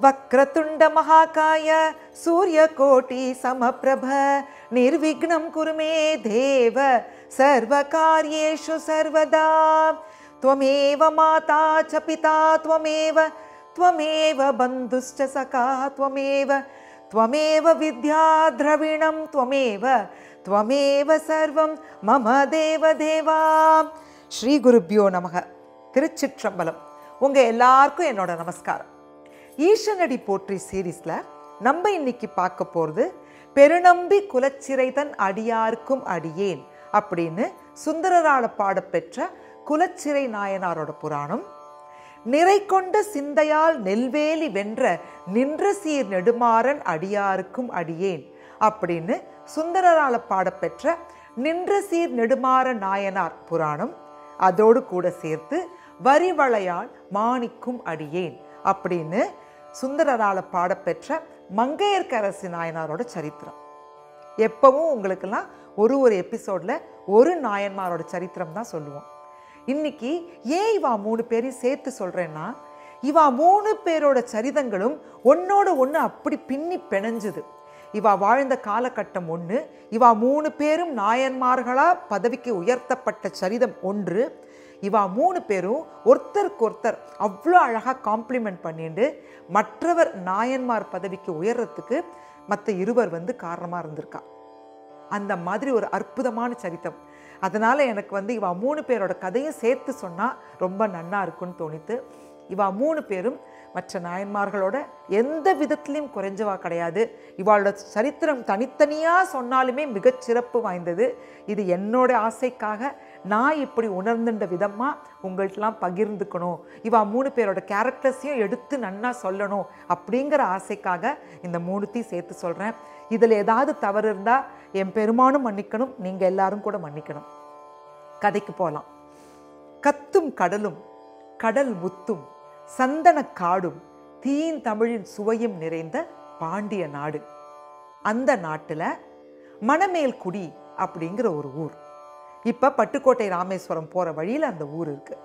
वक्रतुंड महाकाय सूर्यकोटि समप्रभ निर्विघ्नं कुरु मे देव सर्वकार्येषु सर्वदा त्वमेव माता च पिता त्वमेव बन्धुश्च सखा त्वमेव विद्या द्रविणं त्वमेव सर्वं मम देवा ஸ்ரீ குருப்யோ நமக. திருச்சிற்றம்பலம். உங்கள் எல்லாருக்கும் என்னோட நமஸ்காரம். ஈசனடி போற்றி சீரீஸில் நம்ம இன்னைக்கு பார்க்க போகிறது பெருநம்பி குலச்சிறைதன் அடியார்க்கும் அடியேன் அப்படின்னு சுந்தரரால் பாடப்பெற்ற குலச்சிறை நாயனாரோட புராணம். நிறை கொண்ட சிந்தையால் நெல்வேலி வென்ற நின்ற சீர் நெடுமாறன் அடியாருக்கும் அடியேன் அப்படின்னு சுந்தரரால் பாடப்பெற்ற நின்ற சீர் நெடுமாற நாயனார் புராணம். அதோடு கூட சேர்த்து வரிவளையால் மாணிக்கும் அடியேன் அப்படின்னு சுந்தரரால் பாடப்பெற்ற மங்கையர்க்கரசி நாயனாரோட சரித்திரம். எப்பவும் உங்களுக்கெல்லாம் ஒரு எபிசோடில் ஒரு நாயன்மாரோட சரித்திரம் தான் சொல்லுவோம். இன்னைக்கு ஏன் இவா 3 பேரையும் சேர்த்து சொல்கிறேன்னா, இவா 3 பேரோட சரிதங்களும் ஒன்னோட ஒன்று அப்படி பின்னி பிணைஞ்சுது. இவா வாழ்ந்த காலகட்டம் ஒன்று, இவா 3 பேரும் நாயன்மார்களாக பதவிக்கு உயர்த்தப்பட்ட சரிதம் ஒன்று. இவா 3 பேரும் ஒருத்தருக்கு ஒருத்தர் அவ்வளோ அழகாக காம்ப்ளிமெண்ட் பண்ணிட்டு மற்றவர் நாயன்மார் பதவிக்கு உயர்றதுக்கு மற்ற இருவர் காரணமாக இருந்திருக்கா. அந்த மாதிரி ஒரு அற்புதமான சரித்தம். அதனால் எனக்கு இவா 3 பேரோட கதையும் சேர்த்து சொன்னால் ரொம்ப நன்னா இருக்குன்னு தோணித்து. இவா 3 பேரும் மற்ற நாயன்மார்களோட எந்த விதத்துலையும் குறைஞ்சவா கிடையாது. இவாளோட சரித்திரம் தனித்தனியாக சொன்னாலுமே மிகச்சிறப்பு வாய்ந்தது. இது என்னோட ஆசைக்காக நான் இப்படி உணர்ந்துட்ட விதமாக உங்கள்கிட்டலாம் பகிர்ந்துக்கணும், இவா 3 பேரோட கேரக்டர்ஸையும் எடுத்து நன்னா சொல்லணும் அப்படிங்கிற ஆசைக்காக இந்த 3த்தையும் சேர்த்து சொல்கிறேன். இதில் ஏதாவது தவறு இருந்தால் என் பெருமானும் மன்னிக்கணும், நீங்கள் எல்லாரும் கூட மன்னிக்கணும். கதைக்கு போகலாம். கத்தும் கடலும் கடல் முத்தும் சந்தன காடும் தீன் தமிழின் சுவையும் நிறைந்த பாண்டிய நாடு. அந்த நாட்டில் மணமேல்குடி அப்படிங்கிற ஒரு ஊர். இப்போ பட்டுக்கோட்டை ராமேஸ்வரம் போகிற வழியில் அந்த ஊர் இருக்கு.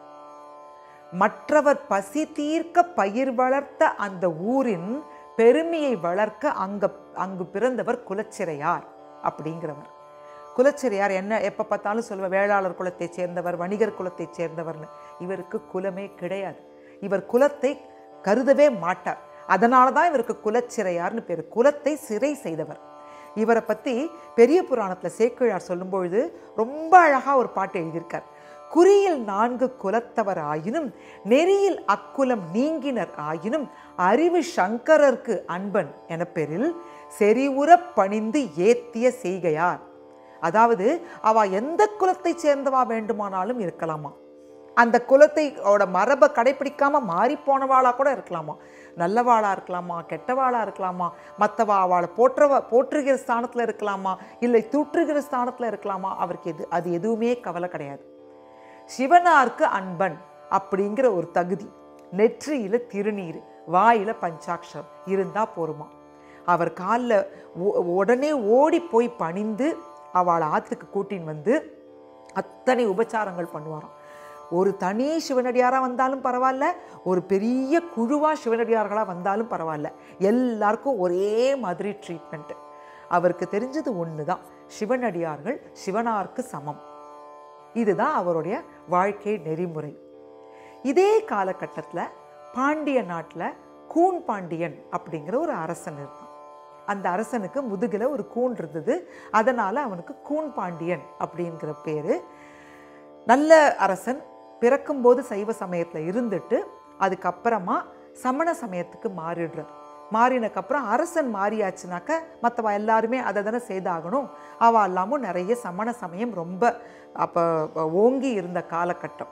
மற்றவர் பசி தீர்க்க பயிர் வளர்த்த அந்த ஊரின் பெருமையை வளர்க்க அங்கு பிறந்தவர் குலச்சிறையார் அப்படிங்கிறவர். குலச்சிறையார் என்ன எப்போ பார்த்தாலும் சொல்லுவார், வேளாளர் குலத்தை சேர்ந்தவர், வணிகர் குலத்தை சேர்ந்தவர்னு. இவருக்கு குலமே கிடையாது. இவர் குலத்தை கருதவே மாட்டார். அதனால தான் இவருக்கு குலச்சிறையார்னு பேர். குலத்தை சிறை செய்தவர். இவரை பற்றி பெரிய புராணத்தில் சேக்கிழார் சொல்லும்பொழுது ரொம்ப அழகாக ஒரு பாட்டு எழுதியிருக்கார். குறியில் 4 குலத்தவர் ஆயினும் நெறியில் அக்குலம் நீங்கினர் ஆயினும் அறிவு சங்கரர்க்கு அன்பன் என பெறில் செறிவுற பணிந்து ஏத்திய செய்கையார். அதாவது அவ எந்த குலத்தை சேர்ந்தவா வேண்டுமானாலும் இருக்கலாமா, அந்த குலத்தையோட மரபை கடைப்பிடிக்காம மாறி போனவாளா கூட இருக்கலாமா, நல்லவாளா இருக்கலாமா, கெட்டவாளா இருக்கலாமா, மற்றவா அவளை போற்றுகிற ஸ்தானத்தில் இருக்கலாமா, இல்லை தூற்றுகிற ஸ்தானத்தில் இருக்கலாமா, அவருக்கு அது எதுவுமே கவலை கிடையாது. சிவனார்க்கு அன்பன் அப்படிங்கிற ஒரு தகுதி, நெற்றியில திருநீர், வாயில பஞ்சாட்சரம் இருந்தா போருமா. அவர் காலில் உடனே ஓடி போய் பணிந்து அவளை ஆற்றுக்கு கூட்டின்னு அத்தனை உபச்சாரங்கள் பண்ணுவாராம். ஒரு தனி சிவனடியாராக வந்தாலும் பரவாயில்ல, ஒரு பெரிய குழுவாக சிவனடியார்களாக வந்தாலும் பரவாயில்ல, எல்லாருக்கும் ஒரே மாதிரி ட்ரீட்மெண்ட்டு. அவருக்கு தெரிஞ்சது ஒன்று தான், சிவனடியார்கள் சிவனார்க்கு சமம். இதுதான் அவருடைய வாழ்க்கை நெறிமுறை. இதே காலகட்டத்தில் பாண்டிய நாட்டில் கூன் பாண்டியன் அப்படிங்கிற ஒரு அரசன் இருந்தான். அந்த அரசனுக்கு முதுகில் ஒரு கூன் இருந்தது. அதனால் அவனுக்கு கூன் பாண்டியன் அப்படிங்கிற பேர். நல்ல அரசன். பிறக்கும்போது சைவ சமயத்தில் இருந்துட்டு அதுக்கப்புறமா சமண சமயத்துக்கு மாறிடுறார். மாறினக்கப்புறம் அரசன் மாறியாச்சுனாக்க மற்றவ எல்லாருமே அதை தானே செய்தாகணும். அவள் எல்லாமும் நிறைய சமண சமயம் ரொம்ப அப்போ ஓங்கி இருந்த காலகட்டம்.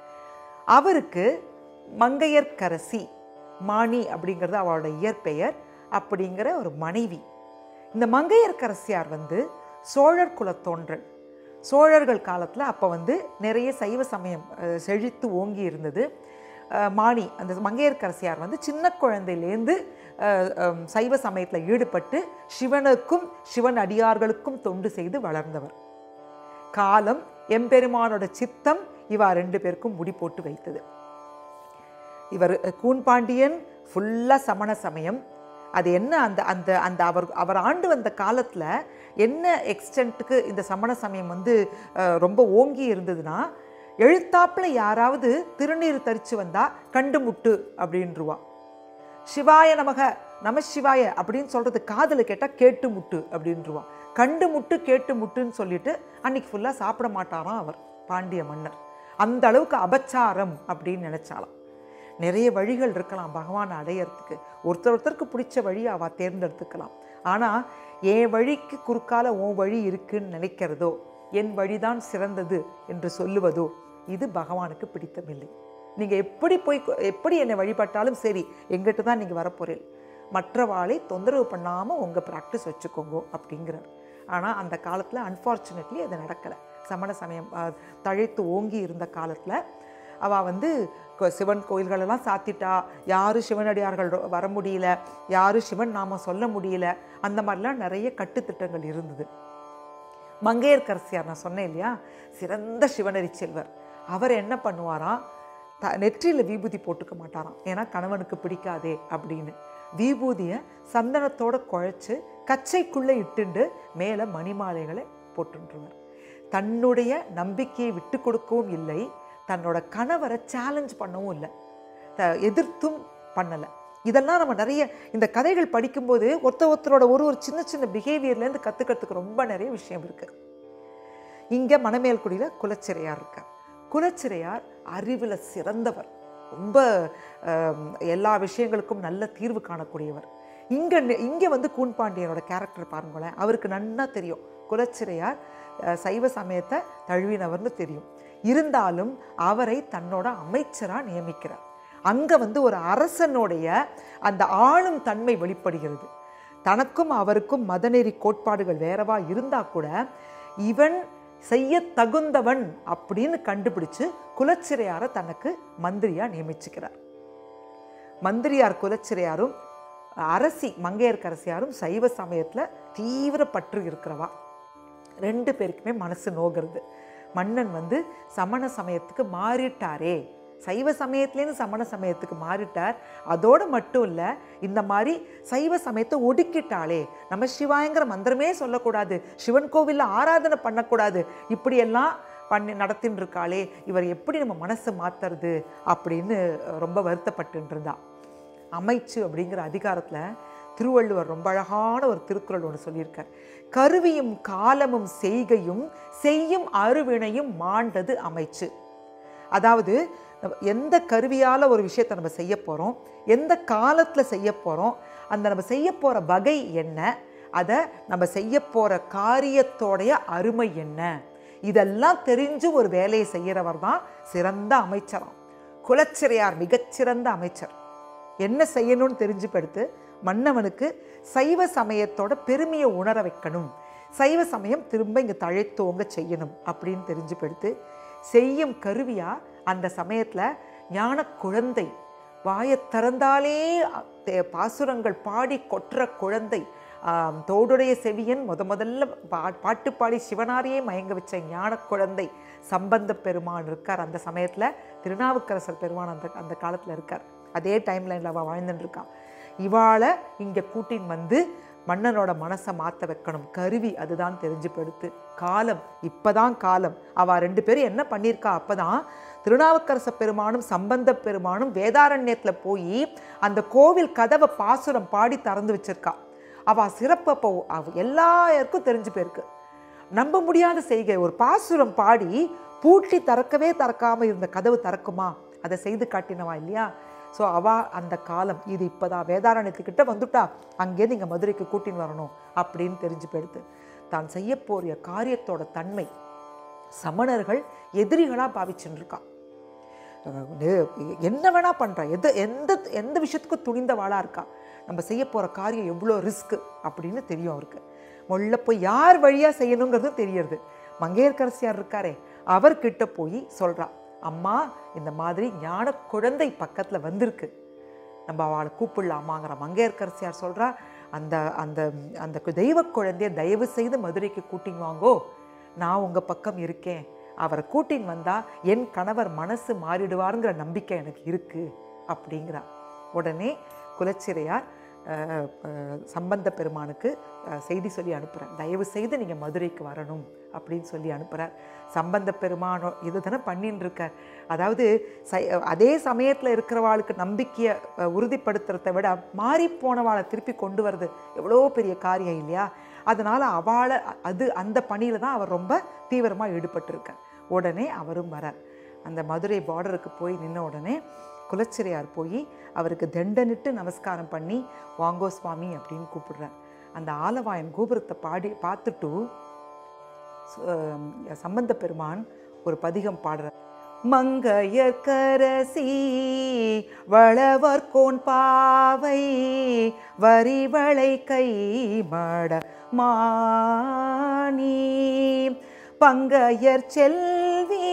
அவருக்கு மங்கையர்க்கரசி, மாணி அப்படிங்கிறது அவளோட இயற்பெயர், அப்படிங்கிற ஒரு மனைவி. இந்த மங்கையர்க்கரசியார் சோழர் குலத்தோன்றல். சோழர்கள் காலத்தில் அப்போ நிறைய சைவ சமயம் செழித்து ஓங்கி இருந்தது. மாணி அந்த மங்கையர்க்கரசியார் சின்ன குழந்தையிலேருந்து சைவ சமயத்தில் ஈடுபட்டு சிவனுக்கும் சிவன் அடியார்களுக்கும் தொண்டு செய்து வளர்ந்தவர். காலம் எம்பெருமானோட சித்தம் இவா 2 பேருக்கும் முடி போட்டு வைத்தது. இவர் கூன்பாண்டியன் ஃபுல்லாக சமண சமயம். அது என்ன அந்த அந்த அந்த அவர் ஆண்டு வந்த காலத்தில் என்ன எக்ஸ்டென்ட்டுக்கு இந்த சமண சமயம் வந்து ரொம்ப ஓங்கி இருந்ததுன்னா, எழுத்தாப்பில் யாராவது திருநீர் தரித்து வந்தால் கண்டு முட்டு அப்படின்ருவா. சிவாய நமக நம சிவாய அப்படின்னு சொல்கிறது காதில் கேட்டால் கேட்டு முட்டு அப்படின்ருவா. கண்டு முட்டு கேட்டு முட்டுன்னு சொல்லிட்டு அன்னைக்கு ஃபுல்லாக சாப்பிட மாட்டாராம் அவர் பாண்டிய மன்னர். அந்த அளவுக்கு அபச்சாரம் அப்படின்னு நினச்சாலாம். நிறைய வழிகள் இருக்கலாம் பகவானை அடையிறதுக்கு. ஒருத்தருக்கு பிடிச்ச வழியை அவள் தேர்ந்தெடுத்துக்கலாம். ஆனால் என் வழிக்கு குறுக்கால உன் வழி இருக்குன்னு நினைக்கிறதோ, என் வழிதான் சிறந்தது என்று சொல்லுவதோ இது பகவானுக்கு பிடித்தமில்லை. நீங்கள் எப்படி என்னை வழிபட்டாலும் சரி, எங்கிட்ட தான் நீங்கள் வரப்போறீள், மற்றவாளை தொந்தரவு பண்ணாமல் உங்கள் ப்ராக்டிஸ் வச்சுக்கோங்க அப்படிங்கிறார். ஆனால் அந்த காலத்தில் அன்ஃபார்ச்சுனேட்லி அது நடக்கலை. சமண சமயம் தழைத்து ஓங்கி இருந்த காலத்தில் அவள் வந்து சிவன் கோயில்களெல்லாம் சாத்திட்டா, யாரும் சிவனடியார்கள் வர முடியல, யாரும் சிவன் நாம சொல்ல முடியல, அந்த மாதிரிலாம் நிறைய கட்டுத்திட்டங்கள் இருந்தது. மங்கையர்க்கரசியார் நான் சொன்னேன் இல்லையா, சிறந்த சிவனரி செல்வர். அவர் என்ன பண்ணுவாராம், நெற்றியில் விபூதி போட்டுக்க மாட்டாராம், ஏன்னா கணவனுக்கு பிடிக்காதே அப்படின்னு. விபூதியை சந்தனத்தோடு குழைச்சி கச்சைக்குள்ளே இட்டுண்டு மேலே மணிமாலைகளை போட்டுருவார். தன்னுடைய நம்பிக்கையை விட்டு கொடுக்கவும் இல்லை, தன்னோட கணவரை சேலஞ்ச் பண்ணவும் இல்லை, எதிர்த்தும் பண்ணலை. இதெல்லாம் நம்ம நிறைய இந்த கதைகள் படிக்கும்போது ஒருத்தரோட ஒரு சின்ன சின்ன பிஹேவியர்லேருந்து கற்றுக்கிறதுக்கு ரொம்ப நிறைய விஷயம் இருக்குது. இங்கே மணமேல்குடியில் குலச்சிறையார் இருக்கார். குலச்சிறையார் அறிவில் சிறந்தவர், ரொம்ப எல்லா விஷயங்களுக்கும் நல்ல தீர்வு காணக்கூடியவர். இங்கே வந்து கூன்பாண்டியனோட கேரக்டர் பாருங்களேன். அவருக்கு நன்னா தெரியும் குலச்சிறையார் சைவ சமயத்தை தழுவினவர்னு தெரியும். இருந்தாலும் அவரை தன்னோட அமைச்சராக நியமிக்கிறார். அங்கே வந்து ஒரு அரசனுடைய அந்த ஆளும் தன்மை வெளிப்படுகிறது. தனக்கும் அவருக்கும் மதநெறி கோட்பாடுகள் வேறவா இருந்தால் கூட இவன் செய்ய தகுந்தவன் அப்படின்னு கண்டுபிடிச்சு குலச்சிறையாரை தனக்கு மந்திரியாக நியமிச்சுக்கிறார். மந்திரியார் குலச்சிறையாரும் அரசி மங்கையர்க்கரசியாரும் சைவ சமயத்தில் தீவிர பற்று இருக்கிறவா. ரெண்டு பேருக்குமே மனசு நோகிறது. மன்னன் வந்து சமண சமயத்துக்கு மாறிட்டாரே, சைவ சமயத்துலேருந்து சமண சமயத்துக்கு மாறிட்டார். அதோடு மட்டும் இல்லை, இந்த மாதிரி சைவ சமயத்தை ஒடுக்கிட்டாளே, நம்ம சிவாயங்கிற மந்திரமே சொல்லக்கூடாது, சிவன் கோவிலில் ஆராதனை பண்ணக்கூடாது, இப்படியெல்லாம் நடத்தின்னு இருக்காளே, இவர் எப்படி நம்ம மனசை மாற்றுறது அப்படின்னு ரொம்ப வருத்தப்பட்டு இருந்தா. அமைச்சு அப்படிங்கிற அதிகாரத்தில் திருவள்ளுவர் ரொம்ப அழகான ஒரு திருக்குறள் ஒன்று சொல்லியிருக்கார். கருவியும் காலமும் செய்கையும் செய்யும் அருவினையும் மாண்டது அமைச்சு. அதாவது எந்த கருவியால் ஒரு விஷயத்தை நம்ம செய்ய போகிறோம், எந்த காலத்தில் செய்ய போகிறோம், அந்த நம்ம செய்ய போகிற வகை என்ன, அதை நம்ம செய்ய போகிற காரியத்தோடைய அருமை என்ன, இதெல்லாம் தெரிஞ்சு ஒரு வேலையை செய்கிறவர் தான் சிறந்த அமைச்சராம். குலச்சிறையார் மிகச்சிறந்த அமைச்சர். என்ன செய்யணும்னு தெரிஞ்சு படுத்து மன்னவனுக்கு சைவ சமயத்தோட பெருமையை உணர வைக்கணும், சைவ சமயம் திரும்ப இங்கே தழைத்தோங்க செய்யணும் அப்படின்னு தெரிஞ்சு படுத்து செய்யும் கருவியா அந்த சமயத்தில் ஞான குழந்தை, வாயை திறந்தாலே பாசுரங்கள் பாடி கொற்ற குழந்தை, தோடுடைய செவியன் முதல்ல பாட்டு பாடி சிவனாரியே மயங்க வச்ச ஞான குழந்தை சம்பந்த பெருமான் இருக்கார். அந்த சமயத்தில் திருநாவுக்கரசர் பெருமான் அந்த காலத்தில் இருக்கார். அதே டைம்லைனில் அவள் வாழ்ந்துட்டுருக்கான். இவாளை இங்கே கூட்டின்னு வந்து மன்னனோட மனசை மாற்ற வைக்கணும். கருவி அதுதான் தெரிஞ்சு படுத்து. காலம் இப்போதான் காலம். அவள் ரெண்டு பேரும் என்ன பண்ணியிருக்கா, அப்போ தான் திருநாவுக்கரச பெருமானும் சம்பந்த பெருமானும் வேதாரண்யத்தில் போய் அந்த கோவில் கதவை பாசுரம் பாடி திறந்து வச்சிருக்கா. அவள் சிறப்பு அப்போ எல்லாருக்கும் தெரிஞ்சு போயிருக்கு. நம்ப முடியாத செய்கை, ஒரு பாசுரம் பாடி பூட்டி திறக்காமல் இருந்த கதவு திறக்குமா, அதை செய்து காட்டினவா இல்லையா. ஸோ அவள் அந்த காலம் இது இப்போ தான் வேதாரண்யத்துக்கிட்ட வந்துட்டா, அங்கேருந்து இங்கே மதுரைக்கு கூட்டின்னு வரணும் அப்படின்னு தெரிஞ்சு போயிடுது. தான் செய்ய போகிற காரியத்தோட தன்மை சமணர்கள் எதிரிகளாக பாவிச்சுன்னு இருக்கா. என்ன வேணா பண்ணுறா, எந்த விஷயத்துக்கும் துணிந்தவாளாக இருக்கா. நம்ம செய்ய போகிற காரியம் எவ்வளோ ரிஸ்க்கு அப்படின்னு தெரியும் அவருக்கு. முள்ள போய் யார் வழியாக செய்யணுங்கிறது தெரியறது. மங்கையர்க்கரசியார் இருக்காரே, அவர்கிட்ட போய் சொல்கிறா, அம்மா இந்த மாதிரி ஞான குழந்தை பக்கத்தில் வந்திருக்கு, நம்ம அவளை கூப்பிடலாமாங்கிற. மங்கையர்க்கரசியார் சொல்கிறா, அந்த அந்த அந்த தெய்வ குழந்தைய தயவு செய்து மதுரைக்கு கூட்டின்னு வாங்கோ, நான் உங்கள் பக்கம் இருக்கேன், அவரை கூட்டின்னு வந்தால் என் கணவர் மனசு மாறிடுவாருங்கிற நம்பிக்கை எனக்கு இருக்குது அப்படிங்கிறா. உடனே குலச்சிறையார் சம்பந்த பெருமானுக்கு செய்தி சொல்லி அனுப்புகிறார். தயவு செய்து நீங்கள் மதுரைக்கு வரணும் அப்படின்னு சொல்லி அனுப்புகிறார். சம்பந்த பெருமானோ இது தானே பண்ணின்னு இருக்கார். அதாவது அதே சமயத்தில் இருக்கிறவாளுக்கு நம்பிக்கையை உறுதிப்படுத்துறதை விட மாறிப்போனவாளை திருப்பி கொண்டு வர்றது எவ்வளோ பெரிய காரியம் இல்லையா? அதனால் அவளை அந்த பணியில் தான் அவர் ரொம்ப தீவிரமாக ஈடுபட்டிருக்கார். உடனே அவரும் வரார். அந்த மதுரை பார்டருக்கு போய் நின்ன உடனே குலச்சிறையார் போய் அவருக்கு தண்டனிட்டு நமஸ்காரம் பண்ணி வாங்கோ சுவாமி அப்படின்னு கூப்பிடுறார். அந்த ஆலவாயன் கோபுரத்தை பார்த்துட்டு சம்பந்த பெருமான் ஒரு பதிகம் பாடுறார். மங்கையர்க்கரசி வளவர்கோன் பாவை வரிவளை கை மட மாணி பங்கையர் செல்வி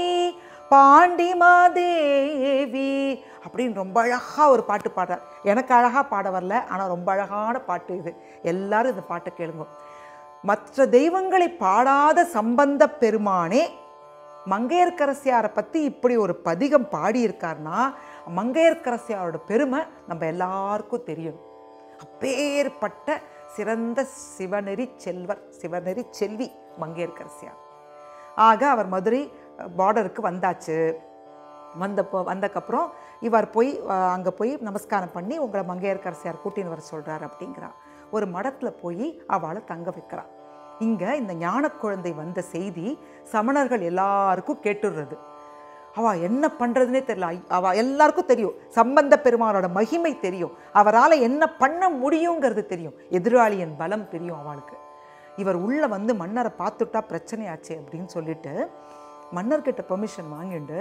பாண்டிமாதேவி அப்படின்னு ரொம்ப அழகாக ஒரு பாட்டு பாடுறார். எனக்கு அழகாக பாட வரல, ஆனால் ரொம்ப அழகான பாட்டு இது. எல்லாரும் இந்த பாட்டை கேளுங்க. மற்ற தெய்வங்களை பாடாத சம்பந்த பெருமானே மங்கையர்க்கரசியாரை பற்றி இப்படி ஒரு பதிகம் பாடியிருக்காருன்னா மங்கையர்க்கரசியாரோட பெருமை நம்ம எல்லாருக்கும் தெரியும். அப்பேற்பட்ட சிறந்த சிவநெறி செல்வி மங்கையர்க்கரசியார். ஆக அவர் மதுரை பார்டருக்கு வந்தாச்சு. வந்தக்கப்புறம் இவர் போய் அங்கே போய் நமஸ்காரம் பண்ணி உங்களை மங்கையர்க்கரசியார் கூட்டின்னு வர சொல்கிறார் அப்படிங்கிறார். ஒரு மடத்தில் போய் அவளை தங்க வைக்கிறார். இங்கே இந்த ஞான குழந்தை வந்த செய்தி சமணர்கள் எல்லாருக்கும் கேட்டுடுறது. அவள் என்ன பண்ணுறதுனே தெரியல. அவள் எல்லாருக்கும் தெரியும், சம்பந்த பெருமானோட மகிமை தெரியும், அவரால் என்ன பண்ண முடியுங்கிறது தெரியும், எதிராளியின் பலம் தெரியும் அவளுக்கு. இவர் உள்ளே வந்து மன்னரை பார்த்துட்டா பிரச்சனையாச்சு அப்படின்னு சொல்லிட்டு மன்னர்கிட்ட பெர்மிஷன் வாங்கிட்டு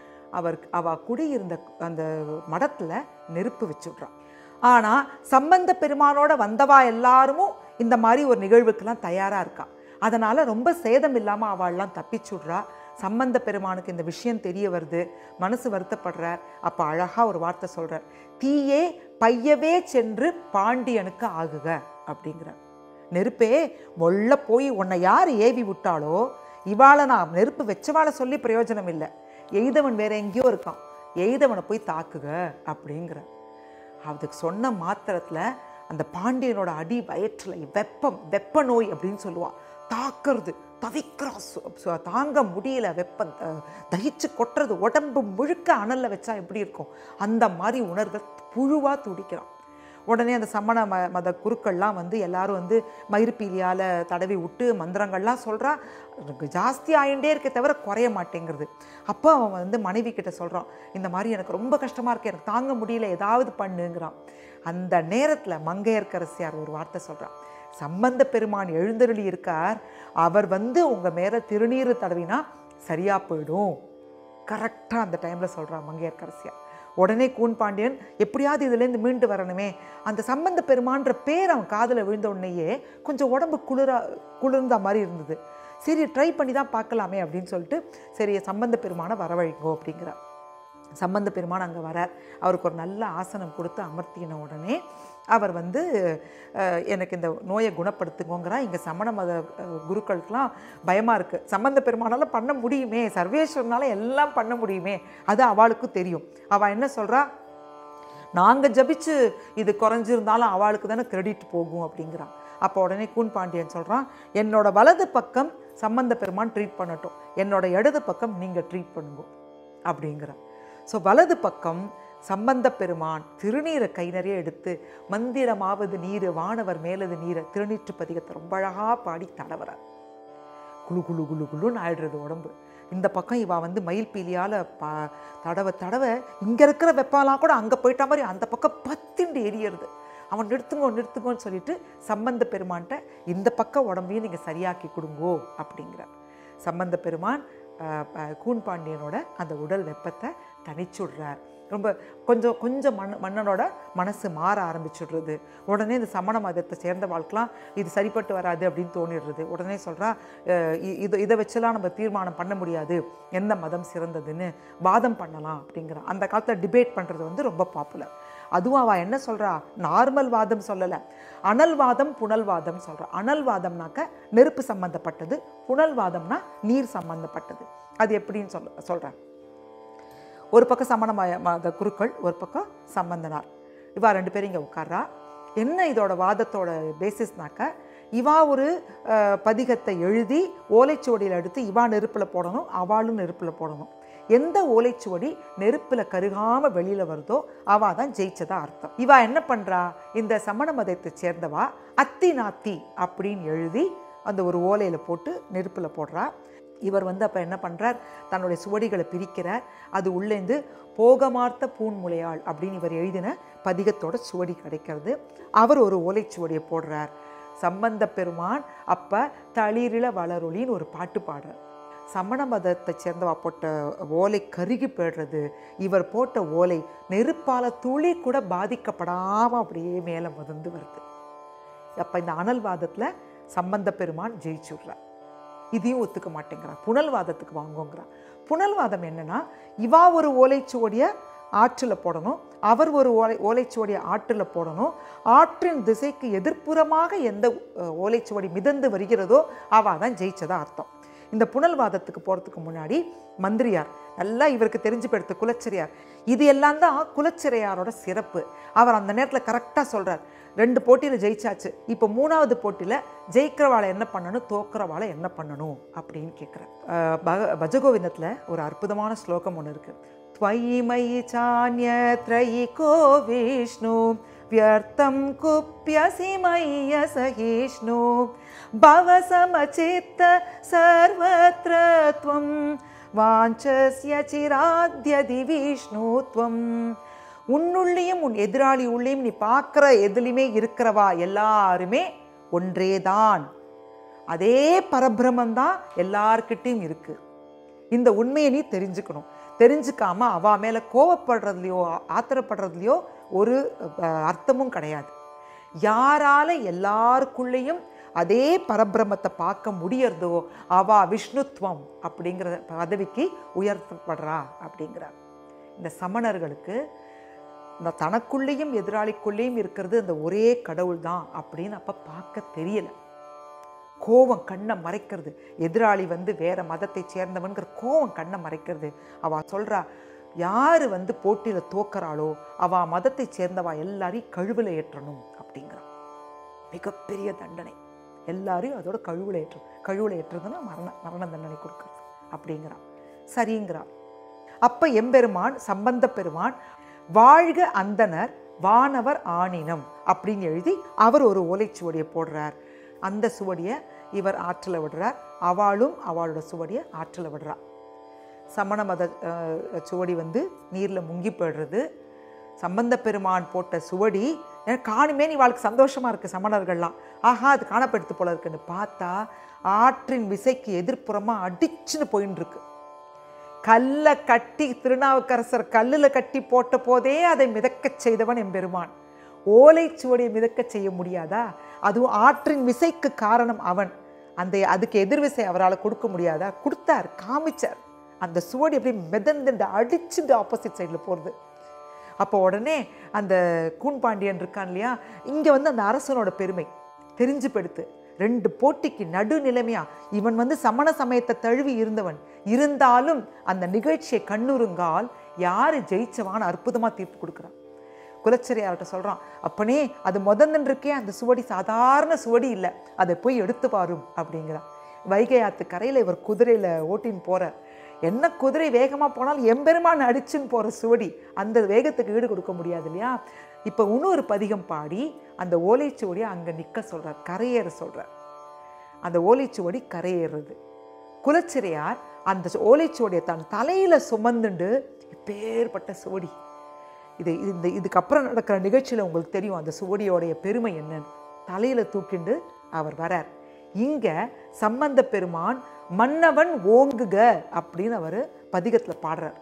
அவள் குடியிருந்த அந்த மடத்தில் நெருப்பு வச்சுட்றான். ஆனால் சம்பந்த பெருமானோட வந்தவா எல்லாரும் இந்த மாதிரி ஒரு நிகழ்வுக்கெல்லாம் தயாராக இருக்கா. அதனால் ரொம்ப சேதம் இல்லாமல் அவள்லாம் தப்பிச்சுட்றா. சம்பந்த பெருமானுக்கு இந்த விஷயம் தெரிய வருது, மனசு வருத்தப்படுறார். அப்போ அழகாக ஒரு வார்த்தை சொல்கிறார், தீயே பையவே சென்று பாண்டியனுக்கு ஆகுக அப்படிங்கிறார். நெருப்பே மொல்ல போய் உன்னை யார் ஏவி விட்டாலோ இவாளை நான் நெருப்பு வச்சவாளை சொல்லி பிரயோஜனம் இல்லை, எய்தவன் வேற எங்கேயோ இருக்கான், எய்தவனை போய் தாக்குக அப்படிங்கிறார். அதுக்கு சொன்ன மாத்திரத்தில் அந்த பாண்டியனோட அடி வயிற்றில் வெப்ப நோய் அப்படின்னு சொல்லுவாள், தாக்குறது, தவிக்கிறா, தாங்க முடியல, வெப்பம் தகிச்சு கொட்டுறது, உடம்பு முழுக்க அனலில் வச்சா எப்படி இருக்கும் அந்த மாதிரி உணர்வை புழுவாக துடிக்கிறான். உடனே அந்த சமண மத குருக்கள்லாம் வந்து எல்லாரும் வந்து மயிர்பீலியால் தடவி விட்டு மந்திரங்கள்லாம் சொல்கிறா. ஜாஸ்தி ஆகிண்டே இருக்க தவிர குறைய மாட்டேங்கிறது. அப்போ அவன் வந்து மனைவி கிட்ட சொல்கிறான், இந்த மாதிரி எனக்கு ரொம்ப கஷ்டமாக இருக்குது, எனக்கு தாங்க முடியல, ஏதாவது பண்ணுங்கிறான். அந்த நேரத்தில் மங்கையர்க்கரசியார் ஒரு வார்த்தை சொல்கிறான், சம்பந்த பெருமான் எழுந்தருளி இருக்கார், அவர் வந்து உங்கள் மேலே திருநீர் தடவினா சரியாக போயிடும். கரெக்டாக அந்த டைமில் சொல்கிறான் மங்கையர்க்கரசியார். உடனே கூன் பாண்டியன் எப்படியாவது இதுலேருந்து மீண்டு வரணுமே, அந்த சம்பந்த பெருமான்ற பேர் அவன் காதில் விழுந்த உடனேயே கொஞ்சம் உடம்பு குளிர்ந்த மாதிரி இருந்தது. சரி ட்ரை பண்ணி தான் பார்க்கலாமே அப்படின்னு சொல்லிட்டு சரி சம்பந்த பெருமானை வரவழைங்கோ அப்படிங்கிறார். சம்பந்த பெருமான் அங்கே வரார். அவருக்கு ஒரு நல்ல ஆசனம் கொடுத்து அமர்த்தின உடனே அவர் வந்து எனக்கு இந்த நோயை குணப்படுத்துங்கோங்கிறா. இங்கே சமண மத குருக்களுக்கெல்லாம் பயமாக இருக்குது, சம்பந்த பெருமானால் பண்ண முடியுமே, சர்வேஸ்வரனால் எல்லாம் பண்ண முடியுமே, அது அவளுக்கும் தெரியும். அவள் என்ன சொல்கிறா, நாங்கள் ஜபிச்சு இது குறைஞ்சிருந்தாலும் அவளுக்கு தானே கிரெடிட் போகும் அப்படிங்கிறான். அப்போ உடனே கூன் பாண்டியன் சொல்கிறான், என்னோட வலது பக்கம் சம்பந்த பெருமான் ட்ரீட் பண்ணட்டும், என்னோட இடது பக்கம் நீங்கள் ட்ரீட் பண்ணுங்க அப்படிங்கிறான். ஸோ வலது பக்கம் சம்பந்த பெருமான் திருநீரை கை நிறைய எடுத்து மந்திரமாவது நீர் வானவர் மேலது நீரை திருநீற்று பதிகத்தை ரொம்ப அழகாக பாடி தடவறார். குழு குழு குழு குழுன்னு ஆயிடுறது உடம்பு. இந்த பக்கம் இவள் வந்து மயில் பீலியால் தடவை இங்கே இருக்கிற வெப்பாலாம் கூட அங்கே போயிட்ட மாதிரி அந்த பக்கம் பத்திண்டு எரியறது. அவன் நிறுத்துங்கன்னு சொல்லிட்டு சம்பந்த பெருமான்கிட்ட இந்த பக்கம் உடம்பையும் நீங்கள் சரியாக்கி கொடுங்கோ அப்படிங்கிறார். சம்பந்த பெருமான் கூன் பாண்டியனோட அந்த உடல் வெப்பத்தை தணிச்சுடுறார். ரொம்ப கொஞ்சம் மன்னனோட மனசு மாற ஆரம்பிச்சுடுறது. உடனே இந்த சமண மதத்தை சேர்ந்த வாழ்க்கைலாம் இது சரிப்பட்டு வராது அப்படின்னு தோணிடுறது. உடனே சொல்கிறா, இதை வச்செல்லாம் நம்ம தீர்மானம் பண்ண முடியாது, எந்த மதம் சிறந்ததுன்னு வாதம் பண்ணலாம் அப்படிங்கிறான். அந்த காலத்தில் டிபேட் பண்ணுறது வந்து ரொம்ப பாப்புலர். அதுவும் அவள் என்ன சொல்கிறா, நார்மல் வாதம் சொல்லலை, அனல்வாதம் புனல்வாதம் சொல்கிறா. அனல்வாதம்னாக்க நெருப்பு சம்மந்தப்பட்டது, புனல்வாதம்னா நீர் சம்மந்தப்பட்டது. அது எப்படின்னு சொல்கிறேன். ஒரு பக்கம் சமண மத குருக்கள், ஒரு பக்கம் சம்பந்தனார். இவா 2 பேரும் இங்கே உட்கார்றா. என்ன இதோட வாதத்தோட பேசிஸ்னாக்க, இவா ஒரு பதிகத்தை எழுதி ஓலைச்சுவடியில் எடுத்து இவா நெருப்பில் போடணும், அவளும் நெருப்பில் போடணும். எந்த ஓலைச்சுவடி நெருப்பில் கருகாமல் வெளியில் வருதோ அவள் தான் ஜெயிச்சதா அர்த்தம். இவா என்ன பண்ணுறா, இந்த சமண மதத்தை சேர்ந்தவா அத்தி நாத்தி அப்படின்னு எழுதி அந்த ஒரு ஓலையில் போட்டு நெருப்பில் போடுறா. இவர் அப்போ என்ன பண்ணுறார், தன்னுடைய சுவடிகளை பிரிக்கிறார். அது உள்ளேந்து போகமார்த்த பூன்முளையாள் அப்படின்னு இவர் எழுதின பதிகத்தோட சுவடி கிடைக்கிறது. அவர் ஒரு ஓலைச்சுவடியை போடுறார். சம்பந்த பெருமான் அப்போ தளிரில வளரொலின்னு ஒரு பாட்டு பாடுறார். சமண மதத்தை சேர்ந்தவா போட்ட ஓலை கருகி போய்டுறது. இவர் போட்ட ஓலை நெருப்பால் துளி கூட பாதிக்கப்படாமல் அப்படியே மேலே மதந்து வருது. அப்போ இந்த அனல்வாதத்தில் சம்பந்த பெருமான் ஜெயிச்சுடுறார். இதையும் ஒத்துக்க மாட்டேங்கிறான், புனல்வாதத்துக்கு வாங்குங்கிறான். புனல்வாதம் என்னன்னா, இவா ஒரு ஓலைச்சுவடியை ஆற்றில் போடணும், அவர் ஒரு ஓலைச்சுவடியை ஆற்றில் போடணும். ஆற்றின் திசைக்கு எதிர்ப்புறமாக எந்த ஓலைச்சுவடி மிதந்து வருகிறதோ அவள் தான் ஜெயிச்சதா அர்த்தம். இந்த புனல்வாதத்துக்கு போகிறதுக்கு முன்னாடி மந்திரியார் நல்லா இவருக்கு தெரிஞ்சு போயிடுத்து, குலச்சிறையார். இது எல்லாம் தான் குலச்சிறையாரோட சிறப்பு. அவர் அந்த நேரத்தில் கரெக்டாக சொல்கிறார், 2 போட்டியில் ஜெயிச்சாச்சு, இப்போ 3வது போட்டியில் ஜெயிக்கிறவாளை என்ன பண்ணணும், தோக்கிறவாளை என்ன பண்ணணும் அப்படின்னு கேட்குறார். பஜகோவிந்தத்தில் ஒரு அற்புதமான ஸ்லோகம் ஒன்று இருக்குது. त्वयि चान्यत्रयिको विष्णु व्यर्थं कुप्यसि मय्य सहिष्णु भवसमचित्त सर्वत्र त्वं वाञ्छस्य चिराद्यदि विष्णु त्वं. உன்னுள்ளையும் உன் எதிராளி உள்ளேயும் நீ பார்க்குற எதுலையுமே இருக்கிறவா எல்லாருமே ஒன்றேதான். அதே பரபிரமந்தான் எல்லார்கிட்டையும் இருக்கு. இந்த உண்மையை நீ தெரிஞ்சுக்கணும். தெரிஞ்சுக்காம அவ மேலே கோவப்படுறதுலையோ ஆத்திரப்படுறதுலையோ ஒரு அர்த்தமும் கிடையாது. யாரால எல்லாருக்குள்ளேயும் அதே பரபிரமத்தை பார்க்க முடியறதோ அவா விஷ்ணுத்துவம் அப்படிங்கிற பதவிக்கு உயர்த்தப்படுறா அப்படிங்கிறார். இந்த சமணர்களுக்கு இந்த தனக்குள்ளேயும் எதிராளிக்குள்ளேயும் இருக்கிறது அந்த ஒரே கடவுள் தான் அப்படின்னு அப்போ பார்க்க தெரியல. கோவம் கண்ணை மறைக்கிறது. எதிராளி வேற மதத்தை சேர்ந்தவன்கிற கோவம் கண்ணை மறைக்கிறது. அவள் சொல்கிறா, யார் போட்டியில் தோக்கிறாளோ அவள் மதத்தை சேர்ந்தவா எல்லாரையும் கழுவில் ஏற்றணும் அப்படிங்கிறான். மிகப்பெரிய தண்டனை. எல்லாரையும் அதோட கழுவில் ஏற்றணும். கழுவில் ஏற்றுறதுன்னா மரண தண்டனை கொடுக்குறது அப்படிங்கிறான். சரிங்கிறான். அப்போ எம்பெருமான் சம்பந்த பெருமான் வாழ்க அந்தனர் வானவர் ஆணினம் அப்படின்னு எழுதி அவர் ஒரு ஓலைச்சுவடியை போடுறார். அந்த சுவடியை இவர் ஆற்றில் விடுறார். அவளும் அவளோட சுவடியை ஆற்றில் விடுறா. சமண மத சுவடி நீரில் முங்கி போயிடுறது. சம்பந்த பெருமான் போட்ட சுவடி காணுமே நீ வாழ்க்கை சந்தோஷமாக இருக்குது. சமணர்கள்லாம் ஆஹா அது காணப்படுத்து போல இருக்குன்னு பார்த்தா ஆற்றின் விசைக்கு எதிர்ப்புறமாக அடிச்சுன்னு போயின்னு இருக்கு. கல்லை கட்டி திருநாவுக்கரசர் கல்லில் கட்டி போட்ட போதே அதை மிதக்க செய்தவன் எம்பெருமான். ஓலைச்சுவடியை மிதக்க செய்ய முடியாதா? அதுவும் ஆற்றின் விசைக்கு காரணம் அவன். அதுக்கு எதிர்விசை அவரால் கொடுக்க முடியாதா? கொடுத்தார், காமிச்சார். அந்த சுவடி எப்படி மிதந்துண்டு அடிச்சுட்டு ஆப்போசிட் சைடில் போகிறது. அப்போ உடனே அந்த கூன்பாண்டியன் இருக்கான் இல்லையா, இங்கே அந்த அரசனோட பெருமை தெரிஞ்சு படுத்து 2 போட்டிக்கு நடுநிலைமையா இவன் சமண சமயத்தை தழுவி இருந்தவன். இருந்தாலும் அந்த நிகழ்ச்சியை கண்ணுறுங்கால் யார் ஜெயிச்சவான்னு அற்புதமாக தீர்ப்பு கொடுக்குறான். குலச்சிறையார்கிட்ட சொல்கிறான், அப்பனே அது இருக்கே அந்த சுவடி சாதாரண சுவடி இல்லை, அதை போய் எடுத்து பாரும் அப்படிங்கிறான். வைகை ஆத்து கரையில் இவர் குதிரையில் ஓட்டின்னு போகிறார். என்ன குதிரை வேகமாக போனாலும் எம்பெருமான் அடிச்சுன்னு போகிற சுவடி அந்த வேகத்துக்கு ஈடு கொடுக்க முடியாது இல்லையா? இப்போ இன்னொரு பதிகம் பாடி அந்த ஓலைச்சுவடியை அங்கே நிற்க சொல்கிறார், கரையேற சொல்கிறார். அந்த ஓலைச்சுவடி கரையேறுறது. குலச்சிறையார் அந்த ஓலைச்சுவடியை தன் தலையில் சுமந்துண்டு இப்பேற்பட்ட சுவடி இதுக்கப்புறம் நடக்கிற நிகழ்ச்சியில் உங்களுக்கு தெரியும் அந்த சுவடியோடைய பெருமை என்னன்னு. தலையில் தூக்கிண்டு அவர் வரார். இங்கே சம்பந்த பெருமான் மன்னவன் ஓங்குக அப்படின்னு அவர் பதிகத்தில் பாடுறார்.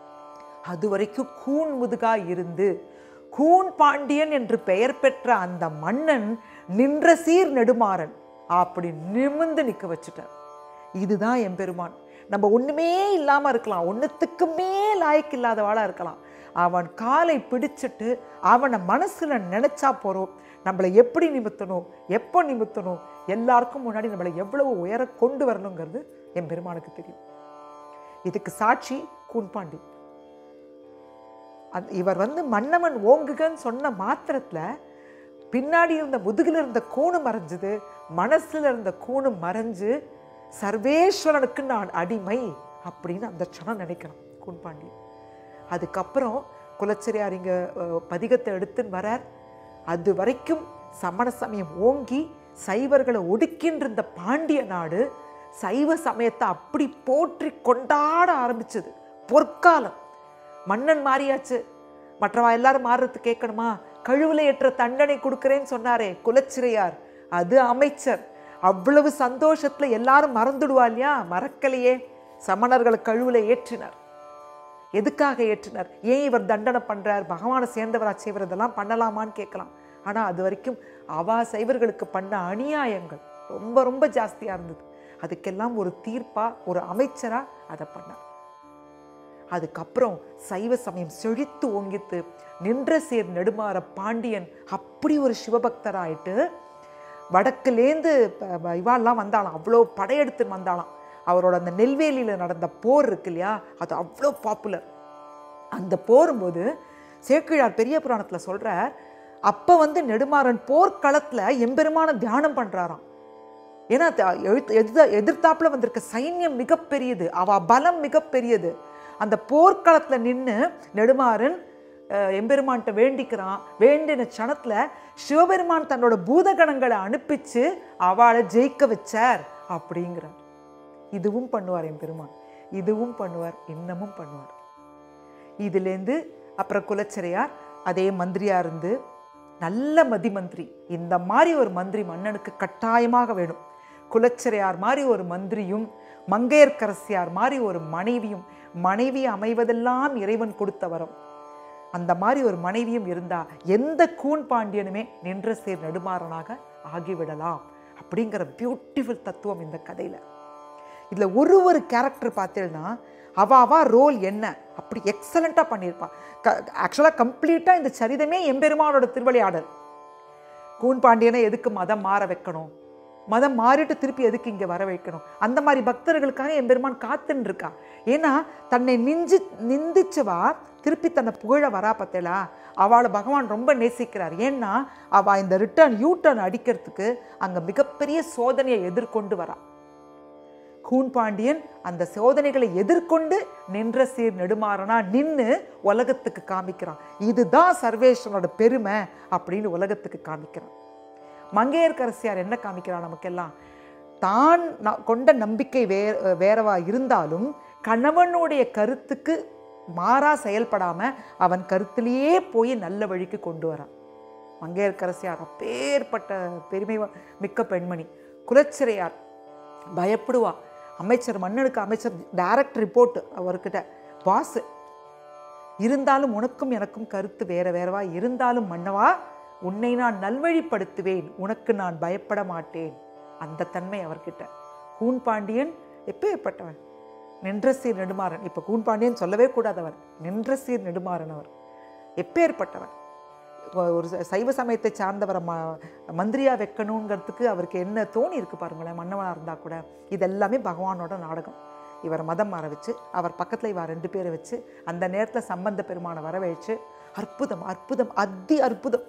அது வரைக்கும் கூன் முதுகா இருந்து கூன் பாண்டியன் என்று பெயர் பெற்ற அந்த மன்னன் நின்ற சீர் நெடுமாறன் அப்படி நிமிர்ந்து நிற்க வச்சுட்டார். இதுதான் எம்பெருமான். நம்ம ஒன்றுமே இல்லாமல் இருக்கலாம், ஒன்றுத்துக்குமே லாய்க்கு இல்லாதவாளாக இருக்கலாம். அவன் காலை பிடிச்சிட்டு அவனை மனசில் நினச்சா போகிறோம். நம்மளை எப்படி நிமித்தணும், எப்போ நிமித்தணும், எல்லாருக்கும் முன்னாடி நம்மளை எவ்வளவு உயர கொண்டு வரணுங்கிறது என் பெருமானுக்கு தெரியும். இதுக்கு சாட்சி கூன்பாண்டி. இவர் வந்து மன்னவன் ஓங்குகன்னு சொன்ன மாத்திரத்தில் பின்னாடி இருந்த முதுகில் இருந்த கூணு மறைஞ்சது, மனசில் இருந்த கூணு மறைஞ்சு சர்வேஸ்வரனுக்கு நான் அடிமை அப்படின்னு அந்த க்ஷணம் நினைக்கிறோம் கூன்பாண்டியன். அதுக்கப்புறம் குலச்சிறையார் இங்கே பதிகத்தை எடுத்துன்னு வரார். அது வரைக்கும் சமண சமயம் ஓங்கி சைவர்களை ஒடுக்கின்ற பாண்டிய நாடு சைவ சமயத்தை அப்படி போற்றி கொண்டாட ஆரம்பிச்சது. பொற்காலம். மன்னன் மாறியாச்சு, மற்றவா எல்லாரும் மாறுறது கேட்கணுமா? கழுவுல ஏற்ற தண்டனை கொடுக்குறேன்னு சொன்னாரே குலச்சிறையார், அது அமைச்சர். அவ்வளவு சந்தோஷத்துல எல்லாரும் மறந்துடுவா இல்லையா? மறக்கலையே. சமணர்களை கழுவுல ஏற்றினார். எதுக்காக ஏற்றினார்? ஏன் இவர் தண்டனை பண்றார்? பகவானை சேர்ந்தவரா செய்வர், இதெல்லாம் பண்ணலாமான்னு கேட்கலாம். ஆனா அது வரைக்கும் அவா சைவர்களுக்கு பண்ண அநியாயங்கள் ரொம்ப ரொம்ப ஜாஸ்தியா இருந்தது. அதுக்கெல்லாம் ஒரு தீர்ப்பா ஒரு அமைச்சரா அதை பண்ணார். அதுக்கப்புறம் சைவ சமயம் செழித்து ஓங்கித்து நின்ற சேர் நெடுமாற பாண்டியன் அப்படி ஒரு சிவபக்தராயிட்டு வடக்குலேருந்து இவாள்லாம் வந்தாலாம், அவ்வளோ படையெடுத்துன்னு வந்தாலாம். அவரோட அந்த நெல்வேலியில் நடந்த போர் இருக்கு இல்லையா, அது அவ்வளோ பாப்புலர். அந்த போரும்போது சேக்கிழார் பெரிய புராணத்தில் சொல்கிறார், அப்போ வந்து நெடுமாறன் போர்க்களத்தில் எம்பெருமான தியானம் பண்ணுறாராம். ஏன்னா எதிர்த்தாப்புல வந்திருக்க சைன்யம் மிகப்பெரியது, அவ பலம் மிகப்பெரியது. அந்த போர்க்களத்தில் நின்று நெடுமாறன் எம்பெருமான்கிட்ட வேண்டிக்கிறான். வேண்டின க்ஷணத்தில் சிவபெருமான் தன்னோட பூதகணங்களை அனுப்பிச்சு அவளை ஜெயிக்க வச்சார் அப்படிங்கிறார். இதுவும் பண்ணுவார் எம்பெருமான், இதுவும் பண்ணுவார், இன்னமும் பண்ணுவார். இதுலேருந்து அப்புறம் குலச்சிறையார் அதே மந்திரியா இருந்து நல்ல மந்திரி. இந்த மாதிரி ஒரு மந்திரி மன்னனுக்கு கட்டாயமாக வேணும். குலச்சிறையார் மாதிரி ஒரு மந்திரியும் மங்கையர்க்கரசியார் மாதிரி ஒரு மனைவியும், மனைவி அமைவதெல்லாம் இறைவன் கொடுத்த வரம். அந்த மாதிரி ஒரு மனைவியும் இருந்தா எந்த கூன் பாண்டியனுமே நின்ற சேர் நெடுமாறனாக ஆகிவிடலாம் அப்படிங்கிற பியூட்டிஃபுல் தத்துவம் இந்த கதையில. இதுல ஒரு கேரக்டர் பார்த்தீங்கன்னா அவா ரோல் என்ன அப்படி எக்ஸலண்டா பண்ணியிருப்பான். ஆக்சுவலா கம்ப்ளீட்டா இந்த சரிதமே எம்பெருமானோட திருவிளையாடல். கூன் பாண்டியனை எதுக்கு மதம் மாற வைக்கணும், மதம் மாறிட்டு திருப்பி எதுக்கு இங்கே வர வைக்கணும், அந்த மாதிரி பக்தர்களுக்காக எம்பெருமான் காத்துன்னு இருக்கா. ஏன்னா தன்னை நிந்திச்சவா திருப்பி தன்னை புகழ வரா பார்த்தேளா, அவளை பகவான் ரொம்ப நேசிக்கிறார். ஏன்னா அவள் இந்த யூ டர்ன் அடிக்கிறதுக்கு அங்கே மிகப்பெரிய சோதனையை எதிர்கொண்டு வரா. கூன் பாண்டியன் அந்த சோதனைகளை எதிர்கொண்டு நின்ற சீர் நெடுமாறனா நின்று உலகத்துக்கு காமிக்கிறான். இதுதான் சர்வேஸ்வரனோட பெருமை அப்படின்னு உலகத்துக்கு காமிக்கிறான். மங்கையர்க்கரசியார் என்ன காமிக்கிறான் நமக்கெல்லாம்? தான் கொண்ட நம்பிக்கை வேறவா இருந்தாலும் கணவனுடைய கருத்துக்கு மாறா செயல்படாம அவன் கருத்திலேயே போய் நல்ல வழிக்கு கொண்டு வரான். மங்கையர்க்கரசியார் அப்பேற்பட்ட பெருமை மிக்க பெண்மணி. குலச்சிறையார் பயப்படுவா. அமைச்சர் மன்னனுக்கு அமைச்சர் டைரக்ட் ரிப்போர்ட் அவர்கிட்ட, பாஸ் இருந்தாலும் உனக்கும் எனக்கும் கருத்து வேறவா இருந்தாலும் மன்னவா உன்னை நான் நல்வழிப்படுத்துவேன், உனக்கு நான் பயப்பட மாட்டேன். அந்த தன்மை அவர்கிட்ட. கூன் பாண்டியன் எப்பேற்பட்டவன்? நின்ற சீர் நெடுமாறன். இப்போ கூன் பாண்டியன் சொல்லவே கூடாதவர், நின்ற சீர் நெடுமாறன். அவர் எப்பேற்பட்டவன்? ஒரு சைவ சமயத்தை சார்ந்தவரை மந்திரியா வைக்கணுங்கிறதுக்கு அவருக்கு என்ன தோணி இருக்கு பாருங்களேன். மன்னவனாக இருந்தால் கூட இதெல்லாமே பகவானோட நாடகம். இவர் மதம் மாற வச்சு அவர் பக்கத்தில் இவ 2 பேரை வச்சு அந்த நேரத்தில் சம்பந்த பெருமானை வரவழைச்சு அற்புதம் அற்புதம் அதி அற்புதம்.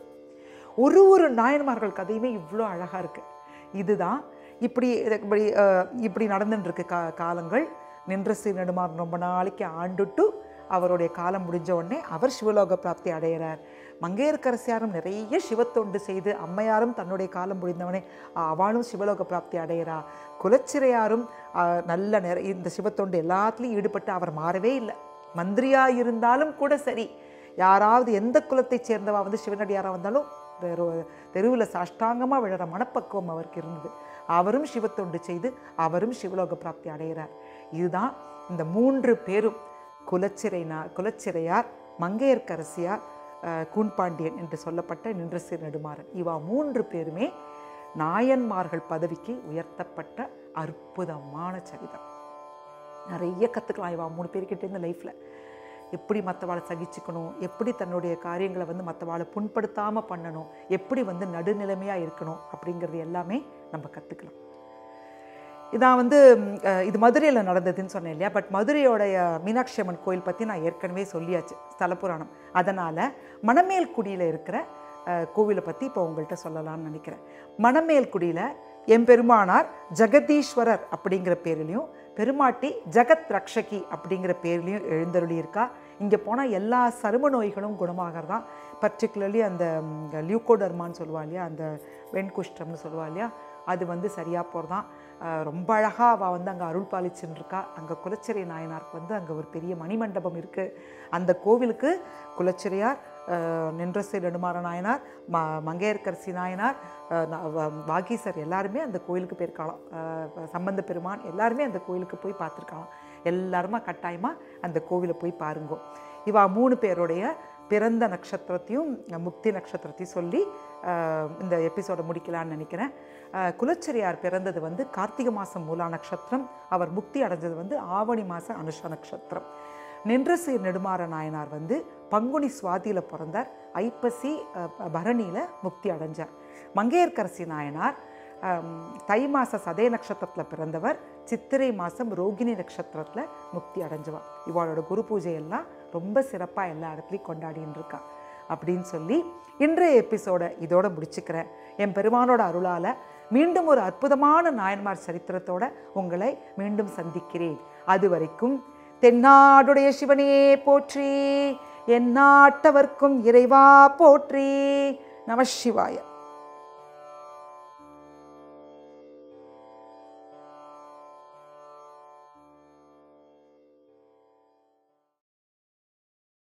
ஒரு நாயன்மார்கள் கதையுமே இவ்வளோ அழகாக இருக்கு. இதுதான் இப்படி நடந்துட்டு இருக்கு காலங்கள். நின்ற சீர் நெடுமாறன் ரொம்ப நாளைக்கு ஆண்டுட்டு அவருடைய காலம் முடிஞ்ச உடனே அவர் சிவலோக பிராப்தி அடைகிறார். மங்கையர்க்கரசியாரும் நிறைய சிவத்தொண்டு செய்து அம்மையாரும் தன்னுடைய காலம் முடிந்தவனே அவளும் சிவலோக பிராப்தி அடைகிறா. குலச்சிறையாரும் நல்ல இந்த சிவத்தொண்டு எல்லாத்துலேயும் ஈடுபட்டு அவர் மாறவே இல்லை. மந்திரியாக இருந்தாலும் கூட சரி, யாராவது எந்த குலத்தை சேர்ந்தவா வந்து சிவனடியாராக வந்தாலும் தெருவில் சாஷ்டாங்கமாக விழற மனப்பக்குவம் அவருக்கு இருந்தது. அவரும் சிவத்தொண்டு செய்து அவரும் சிவலோக பிராப்தி அடைகிறார். இதுதான் இந்த 3 பேரும், குலச்சிறையார், மங்கையர்க்கரசியார், கூன்பாண்டியன் என்று சொல்லப்பட்ட நின்ற சீர் நெடுமாறன். இவா 3 பேருமே நாயன்மார்கள் பதவிக்கு உயர்த்தப்பட்ட அற்புதமான சரிதம். நிறைய கற்றுக்கலாம் இவா 3 பேர்கிட்ட இந்த லைஃப்பில். எப்படி மற்றவாளை சகிச்சுக்கணும், எப்படி தன்னுடைய காரியங்களை வந்து மற்றவாளை புண்படுத்தாமல் பண்ணணும், எப்படி வந்து நடுநிலைமையாக இருக்கணும் அப்படிங்கிறது எல்லாமே நம்ம கற்றுக்கலாம். இதான் வந்து இது மதுரையில் நடந்ததுன்னு சொன்னேன் இல்லையா. பட் மதுரையோடைய மீனாட்சி அம்மன் கோயில் பற்றி நான் ஏற்கனவே சொல்லியாச்சு, ஸ்தல புராணம். அதனால் மணமேல்குடியில் இருக்கிற கோவிலை பற்றி இப்போ உங்கள்கிட்ட சொல்லலாம்னு நினைக்கிறேன். மணமேல்குடியில் எம்பெருமானார் ஜெகதீஸ்வரர் அப்படிங்கிற பேர்லையும் பெருமாட்டி ஜெகத் ரக்ஷகி அப்படிங்கிற பேர்லையும் எழுந்தருளி இருக்கா. இங்கே போனால் எல்லா சரும நோய்களும் குணமாகறதான். பர்டிகுலர்லி அந்த லியூகோடர்மான்னு சொல்லுவா இல்லையா, அந்த வெண்குஷ்டம்னு சொல்லுவா இல்லையா, அது வந்து சரியாக போகிறதான். ரொம்ப அழகாக அவள் வந்து அங்கே அருள் பாலிச்சுன்னு இருக்கா. அங்கே குலச்சிறை நாயனாருக்கு வந்து அங்கே ஒரு பெரிய மணிமண்டபம் இருக்குது. அந்த கோவிலுக்கு குலச்சிறையார், நின்றசை நெடுமாற நாயனார், மங்கையர்க்கரசி நாயனார், வாகீசர் எல்லாருமே அந்த கோயிலுக்கு போயிருக்கலாம். சம்பந்த பெருமான் எல்லாருமே அந்த கோயிலுக்கு போய் பார்த்துருக்கலாம். எல்லாருமா கட்டாயமாக அந்த கோவிலை போய் பாருங்கோ. இவா 3 பேருடைய பிறந்த நட்சத்திரத்தையும் முக்தி நட்சத்திரத்தையும் சொல்லி இந்த எபிசோடை முடிக்கலான்னு நினைக்கிறேன். குலச்சிறையார் பிறந்தது வந்து கார்த்திகை மாதம் மூலா நட்சத்திரம். அவர் முக்தி அடைஞ்சது வந்து ஆவணி மாதம் அனுஷ நட்சத்திரம். நின்றசீர் நெடுமாற நாயனார் வந்து பங்குனி சுவாதியில் பிறந்தார். ஐப்பசி பரணியில் முக்தி அடைஞ்சார். மங்கையர்க்கரசி நாயனார் தை மாத சதய நட்சத்திரத்தில் பிறந்தவர். சித்திரை மாதம் ரோகிணி நட்சத்திரத்தில் முக்தி அடைஞ்சவர். இவளோட குரு பூஜையெல்லாம் ரொம்ப சிறப்பாக எல்லா இடத்துலையும் கொண்டாடின்னு இருக்கா அப்படின்னு சொல்லி இன்றைய எபிசோடை இதோட முடிச்சுக்கிறேன். என் பெருமானோட அருளால் மீண்டும் ஒரு அற்புதமான நாயன்மார் சரித்திரத்தோட உங்களை மீண்டும் சந்திக்கிறேன். அது வரைக்கும் தென்னாடுடைய சிவனே போற்றி, எந்நாட்டவர்க்கும் இறைவா போற்றி. நம சிவாய.